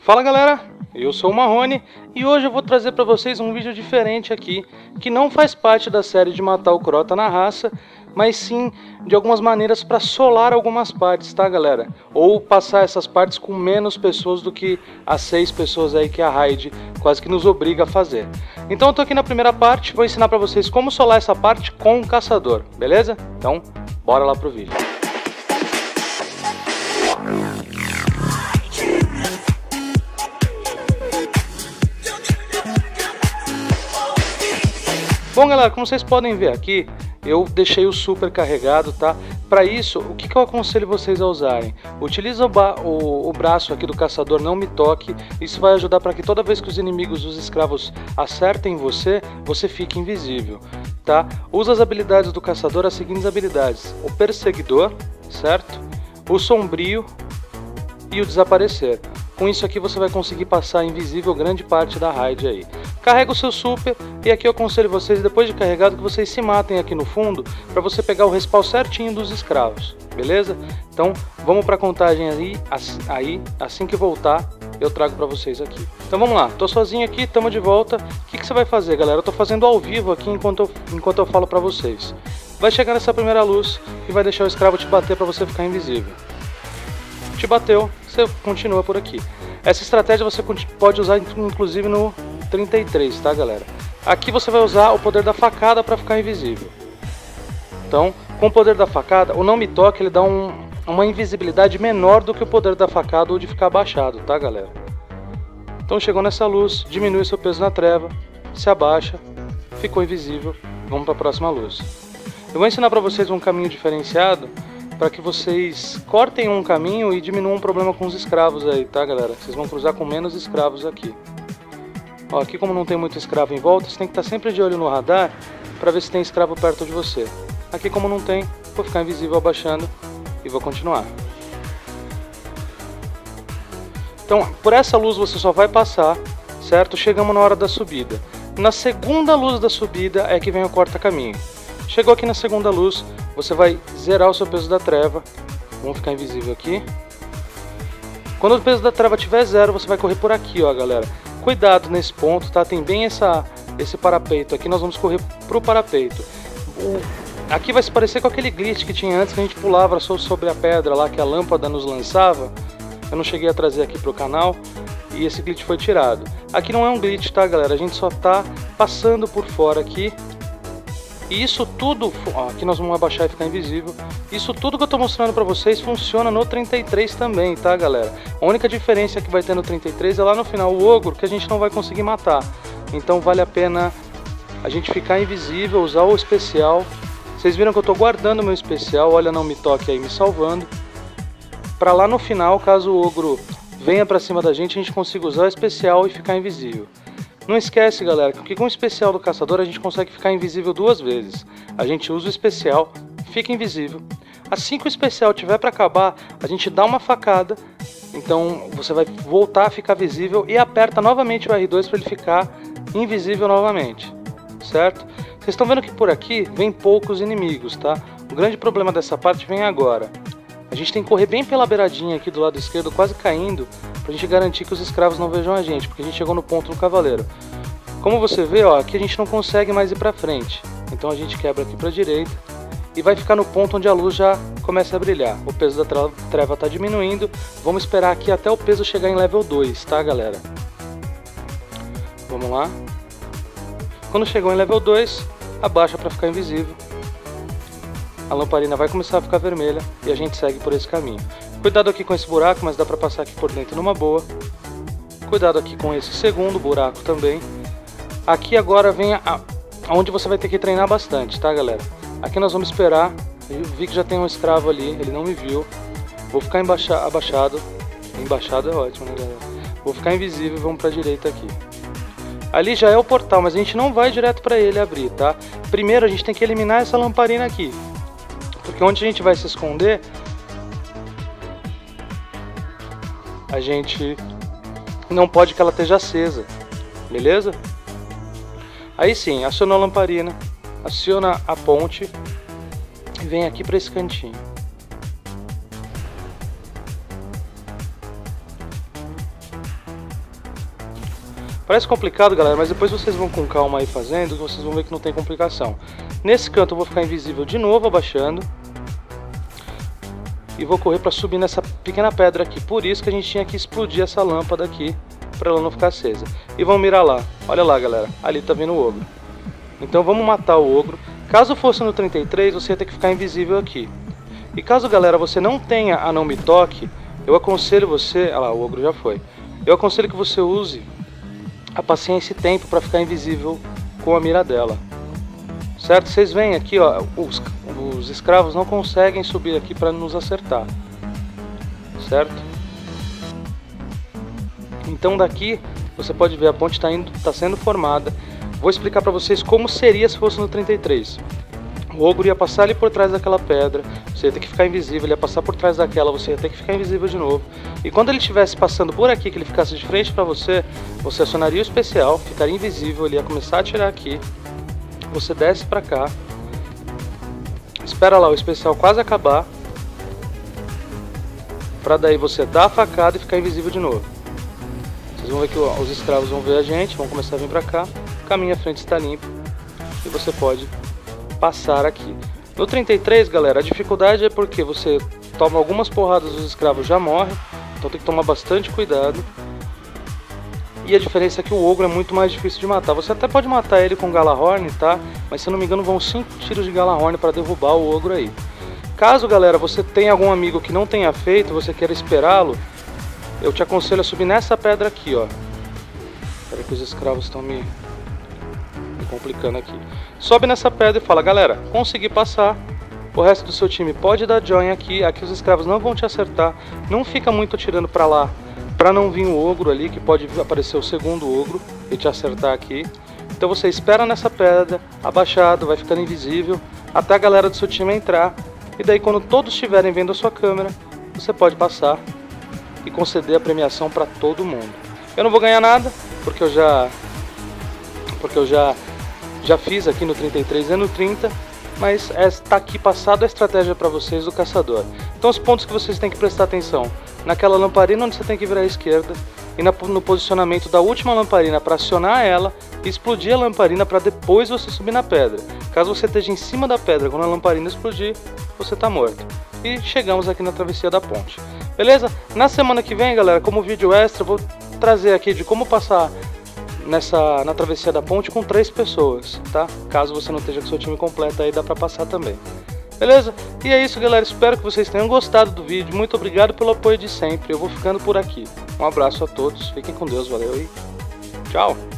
Fala galera, eu sou o Marrone e hoje eu vou trazer para vocês um vídeo diferente aqui, que não faz parte da série de matar o Crota na raça, mas sim de algumas maneiras para solar algumas partes, tá galera? Ou passar essas partes com menos pessoas do que as 6 pessoas aí que a raid quase que nos obriga a fazer. Então eu tô aqui na primeira parte, vou ensinar para vocês como solar essa parte com o caçador, beleza? Então bora lá pro vídeo. Bom galera, como vocês podem ver aqui, eu deixei o super carregado, tá? Para isso, o que eu aconselho vocês a usarem? Utiliza o braço aqui do caçador, não me toque. Isso vai ajudar para que toda vez que os inimigos, os escravos, acertem você, você fique invisível, tá? Usa as habilidades do caçador, as seguintes habilidades: o perseguidor, certo? O sombrio e o desaparecer. Com isso aqui você vai conseguir passar invisível grande parte da raid aí. Carrega o seu super e aqui eu aconselho vocês, depois de carregado, que vocês se matem aqui no fundo para você pegar o respawn certinho dos escravos, beleza? Então vamos para a contagem aí, assim que voltar eu trago para vocês aqui. Então vamos lá, tô sozinho aqui, tamo de volta. O que você vai fazer, galera? Eu tô fazendo ao vivo aqui enquanto eu falo para vocês. Vai chegar nessa primeira luz e vai deixar o escravo te bater para você ficar invisível. Te bateu, você continua por aqui. Essa estratégia você pode usar inclusive no 33, tá galera? Aqui você vai usar o poder da facada para ficar invisível. Então, com o poder da facada, o não me toque, ele dá uma invisibilidade menor do que o poder da facada ou de ficar abaixado, tá galera? Então chegou nessa luz, diminui seu peso na treva, se abaixa, ficou invisível, vamos para a próxima luz. Eu vou ensinar para vocês um caminho diferenciado, para que vocês cortem um caminho e diminuam o problema com os escravos aí, tá galera? Vocês vão cruzar com menos escravos aqui. Ó, aqui como não tem muito escravo em volta, você tem que estar sempre de olho no radar para ver se tem escravo perto de você. Aqui como não tem, vou ficar invisível abaixando e vou continuar. Então por essa luz você só vai passar, certo? Chegamos na hora da subida. Na segunda luz da subida é que vem o corta-caminho. Chegou aqui na segunda luz, você vai zerar o seu peso da treva. Vamos ficar invisível aqui. Quando o peso da treva tiver zero, você vai correr por aqui, ó galera. Cuidado nesse ponto, tá? Tem bem esse parapeito aqui, nós vamos correr pro parapeito. Aqui vai se parecer com aquele glitch que tinha antes, que a gente pulava sobre a pedra lá, que a lâmpada nos lançava. Eu não cheguei a trazer aqui pro canal e esse glitch foi tirado. Aqui não é um glitch, tá galera? A gente só tá passando por fora aqui. E isso tudo, ó, aqui nós vamos abaixar e ficar invisível. Isso tudo que eu tô mostrando pra vocês funciona no 33 também, tá galera? A única diferença que vai ter no 33 é lá no final o ogro, que a gente não vai conseguir matar. Então vale a pena a gente ficar invisível, usar o especial. Vocês viram que eu tô guardando o meu especial, olha, não me toque aí, me salvando. Pra lá no final, caso o ogro venha pra cima da gente, a gente consiga usar o especial e ficar invisível. Não esquece, galera, que com o especial do caçador a gente consegue ficar invisível 2 vezes. A gente usa o especial, fica invisível. Assim que o especial tiver para acabar, a gente dá uma facada. Então você vai voltar a ficar visível e aperta novamente o R2 para ele ficar invisível novamente, certo? Vocês estão vendo que por aqui vem poucos inimigos, tá? O grande problema dessa parte vem agora. A gente tem que correr bem pela beiradinha aqui do lado esquerdo, quase caindo, pra gente garantir que os escravos não vejam a gente, porque a gente chegou no ponto do cavaleiro. Como você vê, ó, aqui a gente não consegue mais ir pra frente. Então a gente quebra aqui pra direita e vai ficar no ponto onde a luz já começa a brilhar. O peso da treva tá diminuindo. Vamos esperar aqui até o peso chegar em level 2, tá galera? Vamos lá. Quando chegou em level 2, abaixa pra ficar invisível. A lamparina vai começar a ficar vermelha e a gente segue por esse caminho. Cuidado aqui com esse buraco, mas dá pra passar aqui por dentro numa boa. Cuidado aqui com esse segundo buraco também. Aqui agora vem onde você vai ter que treinar bastante, tá galera? Aqui nós vamos esperar. Eu vi que já tem um escravo ali, ele não me viu. Vou ficar abaixado. Embaixado é ótimo, né galera? Vou ficar invisível e vamos pra direita aqui. Ali já é o portal, mas a gente não vai direto pra ele abrir, tá? Primeiro a gente tem que eliminar essa lamparina aqui. Porque onde a gente vai se esconder, a gente não pode que ela esteja acesa, beleza? Aí sim, aciona a lamparina, aciona a ponte e vem aqui para esse cantinho. Parece complicado, galera, mas depois vocês vão com calma aí fazendo, que vocês vão ver que não tem complicação. Nesse canto eu vou ficar invisível de novo, abaixando. E vou correr para subir nessa pequena pedra aqui. Por isso que a gente tinha que explodir essa lâmpada aqui, para ela não ficar acesa. E vamos mirar lá. Olha lá, galera. Ali tá vindo o ogro. Então vamos matar o ogro. Caso fosse no 33, você ia ter que ficar invisível aqui. E caso, galera, você não tenha a não me toque, eu aconselho você... Ah lá, o ogro já foi. Eu aconselho que você use a paciência e tempo para ficar invisível com a mira dela. Certo? Vocês veem aqui, ó, os escravos não conseguem subir aqui para nos acertar. Certo? Então daqui você pode ver a ponte está sendo formada. Vou explicar para vocês como seria se fosse no 33. O ogro ia passar ali por trás daquela pedra, você ia ter que ficar invisível, ele ia passar por trás daquela, você ia ter que ficar invisível de novo. E quando ele estivesse passando por aqui, que ele ficasse de frente para você, você acionaria o especial, ficaria invisível, ele ia começar a atirar aqui. Você desce para cá, espera lá o especial quase acabar, para daí você dar a facada e ficar invisível de novo. Vocês vão ver que os escravos vão ver a gente, vão começar a vir para cá, o caminho à frente está limpo e você pode passar aqui. No 33, galera, a dificuldade é porque você toma algumas porradas, os escravos já morrem, então tem que tomar bastante cuidado. E a diferença é que o ogro é muito mais difícil de matar. Você até pode matar ele com Galahorn, tá? Mas se eu não me engano vão 5 tiros de Galahorn para derrubar o ogro aí. Caso, galera, você tenha algum amigo que não tenha feito, você queira esperá-lo, eu te aconselho a subir nessa pedra aqui, ó. Espera que os escravos estão me complicando aqui. Sobe nessa pedra e fala: galera, consegui passar, o resto do seu time pode dar join aqui, aqui os escravos não vão te acertar, não fica muito atirando pra lá, pra não vir o ogro ali, que pode aparecer o segundo ogro e te acertar aqui. Então você espera nessa pedra, abaixado, vai ficando invisível, até a galera do seu time entrar, e daí quando todos estiverem vendo a sua câmera, você pode passar e conceder a premiação pra todo mundo. Eu não vou ganhar nada, porque eu já fiz aqui no 33 e no 30, mas está aqui passado a estratégia para vocês do caçador. Então os pontos que vocês têm que prestar atenção: naquela lamparina onde você tem que virar à esquerda, e no posicionamento da última lamparina para acionar ela e explodir a lamparina para depois você subir na pedra. Caso você esteja em cima da pedra quando a lamparina explodir, você está morto. E chegamos aqui na travessia da ponte. Beleza? Na semana que vem, galera, como vídeo extra, eu vou trazer aqui de como passar na travessia da ponte com 3 pessoas, tá? Caso você não esteja com seu time completo, aí dá pra passar também. Beleza? E é isso, galera, espero que vocês tenham gostado do vídeo, muito obrigado pelo apoio de sempre, eu vou ficando por aqui. Um abraço a todos, fiquem com Deus, valeu e tchau!